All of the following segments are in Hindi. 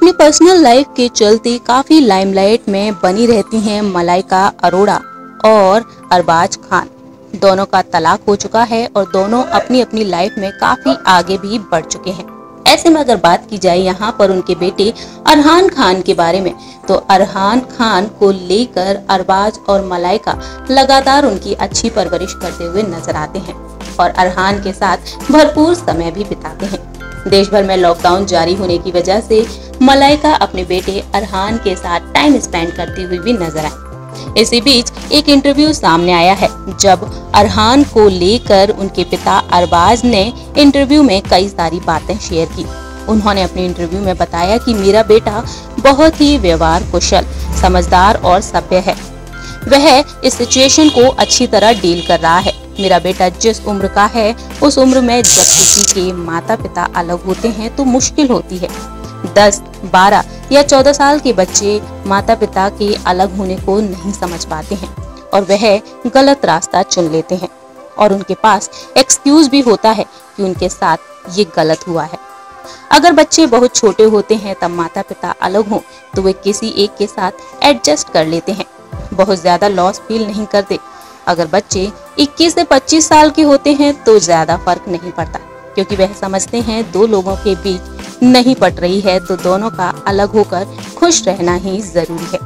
अपनी पर्सनल लाइफ के चलते काफी लाइमलाइट में बनी रहती हैं मलाइका अरोड़ा और अरबाज खान। दोनों का तलाक हो चुका है और दोनों अपनी अपनी लाइफ में काफी आगे भी बढ़ चुके हैं। ऐसे में अगर बात की जाए यहाँ पर उनके बेटे अरहान खान के बारे में, तो अरहान खान को लेकर अरबाज और मलाइका लगातार उनकी अच्छी परवरिश करते हुए नजर आते हैं और अरहान के साथ भरपूर समय भी बिताते हैं। देश भर में लॉकडाउन जारी होने की वजह से मलाइका अपने बेटे अरहान के साथ टाइम स्पेंड करती हुई भी नजर आई। इसी बीच एक इंटरव्यू सामने आया है जब अरहान को लेकर उनके पिता अरबाज ने इंटरव्यू में कई सारी बातें शेयर की। उन्होंने अपने इंटरव्यू में बताया कि मेरा बेटा बहुत ही व्यवहार कुशल, समझदार और सभ्य है। वह इस सिचुएशन को अच्छी तरह डील कर रहा है। मेरा बेटा जिस उम्र का है उस उम्र में जब किसी के माता पिता अलग होते हैं तो मुश्किल होती है। 10, 12 या 14 साल के बच्चे माता पिता के अलग होने को नहीं समझ पाते हैं और वह गलत रास्ता चुन लेते हैं और उनके पास एक्सक्यूज भी होता है कि उनके साथ ये गलत हुआ है। अगर बच्चे बहुत छोटे होते हैं तब माता पिता अलग हों तो वे किसी एक के साथ एडजस्ट कर लेते हैं, बहुत ज्यादा लॉस फील नहीं करते। अगर बच्चे 21 से 25 साल के होते हैं तो ज्यादा फर्क नहीं पड़ता क्योंकि वह समझते हैं दो लोगों के बीच नहीं पट रही है तो दोनों का अलग होकर खुश रहना ही जरूरी है।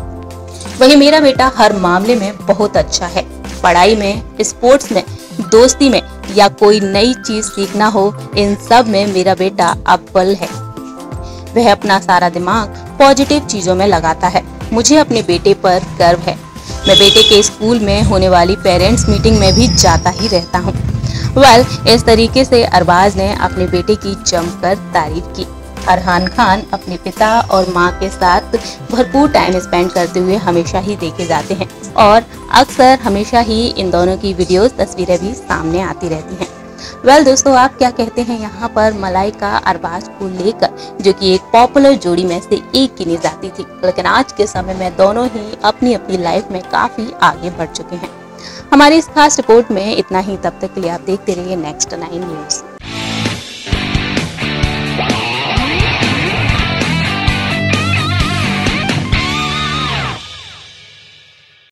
वही मेरा बेटा हर मामले में बहुत अच्छा है। पढ़ाई में, स्पोर्ट्स में, दोस्ती में या कोई नई चीज सीखना हो, इन सब में मेरा बेटा अव्वल है। वह अपना सारा दिमाग पॉजिटिव चीजों में लगाता है। मुझे अपने बेटे पर गर्व है। मैं बेटे के स्कूल में होने वाली पेरेंट्स मीटिंग में भी जाता ही रहता हूँ। इस तरीके से अरबाज ने अपने बेटे की जमकर तारीफ की। अरहान खान अपने पिता और मां के साथ भरपूर टाइम स्पेंड करते हुए हमेशा ही देखे जाते हैं और अक्सर हमेशा ही इन दोनों की वीडियोस, तस्वीरें भी सामने आती रहती हैं। दोस्तों, आप क्या कहते हैं यहाँ पर मलाइका अरबाज को लेकर, जो कि एक पॉपुलर जोड़ी में से एक गिनी जाती थी, लेकिन आज के समय में दोनों ही अपनी अपनी लाइफ में काफी आगे बढ़ चुके हैं। हमारी इस खास रिपोर्ट में इतना ही। तब तक के लिए आप देखते रहिए नेक्स्ट 9 न्यूज़।